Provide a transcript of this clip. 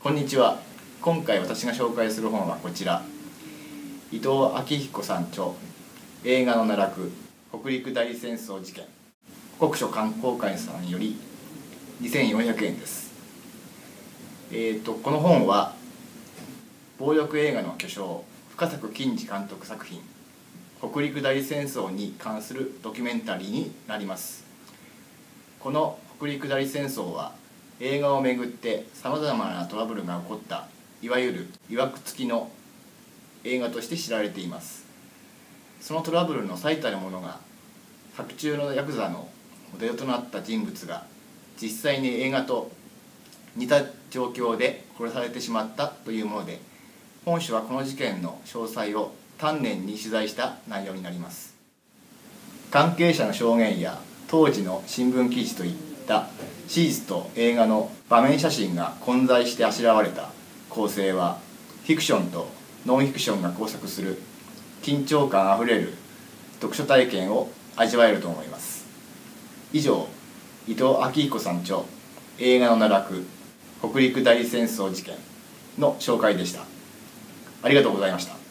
こんにちは。今回私が紹介する本はこちら。伊藤昭彦さん著、映画の奈落、北陸大戦争事件。国書観光会さんより2400円です。この本は暴力映画の巨匠、深作欣二監督作品、北陸大戦争に関するドキュメンタリーになります。この北陸大戦争は映画をめぐってさまざまなトラブルが起こったいわゆるいわくつきの映画として知られています。そのトラブルの最たるものが白昼のヤクザのモデルとなった人物が実際に映画と似た状況で殺されてしまったというもので、本書はこの事件の詳細を丹念に取材した内容になります。関係者の証言や当時の新聞記事といった史実と映画の場面写真が混在してあしらわれた構成は、フィクションとノンフィクションが交錯する緊張感あふれる読書体験を味わえると思います。以上、伊藤昭彦さん著、映画の奈落、北陸大戦争事件の紹介でした。ありがとうございました。